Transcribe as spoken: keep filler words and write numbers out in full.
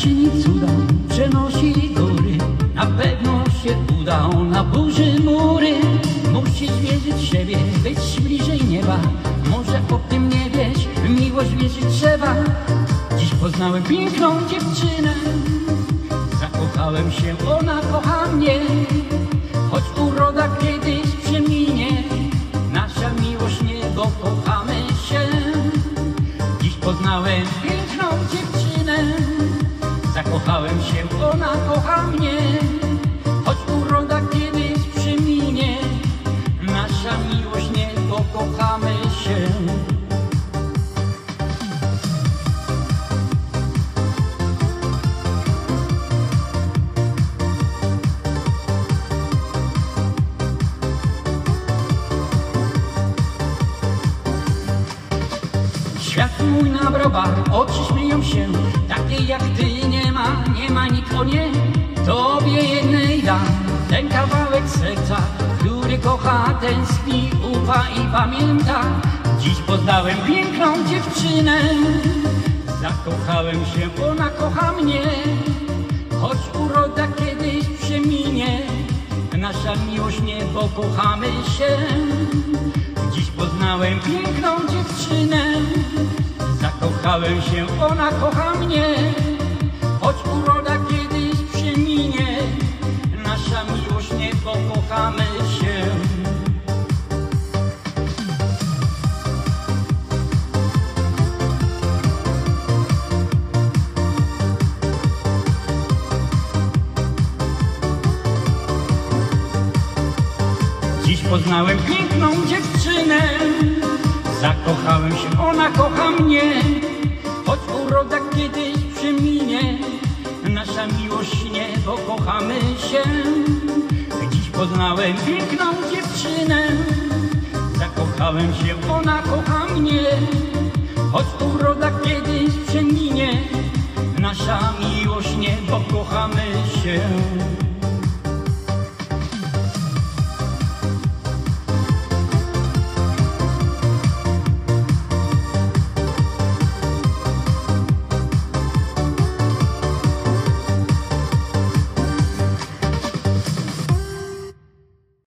czyni cuda, przenosi góry. Na pewno się uda, ona burzy mury. Musisz wierzyć w siebie, być bliżej nieba. Może o tym nie wiesz, w miłość wierzyć trzeba. Dziś poznałem piękną dziewczynę, zakochałem się, ona kocha mnie. Choć uroda kiedyś przeminie, nasza miłość nie, bo kochamy się. Dziś poznałem piękną dziewczynę, zakochałem się, ona kocha mnie. Choć uroda kiedyś przeminie, nasza miłość nie, bo kochamy się. Świat mój na browar, oczy śmieją się, takiej jak ty nie ma, nie ma nikt, o nie. Tobie jednej dam ten kawałek serca, który kocha, tęskni, ufa i pamięta. Dziś poznałem piękną dziewczynę, zakochałem się, ona kocha mnie. Choć uroda kiedyś przeminie, nasza miłość nie, bo kochamy się. Dziś poznałem piękną dziewczynę, zakochałem się, ona kocha mnie. Choć uroda kiedyś przeminie, nasza miłość nie, bo kochamy się. Dziś poznałem piękną dziewczynę, zakochałem się, ona kocha mnie. Choć uroda kiedyś przeminie, nasza miłość nie, bo kochamy się. Dziś poznałem piękną dziewczynę, zakochałem się, ona kocha mnie. Choć uroda kiedyś przeminie, nasza miłość nie, bo kochamy się.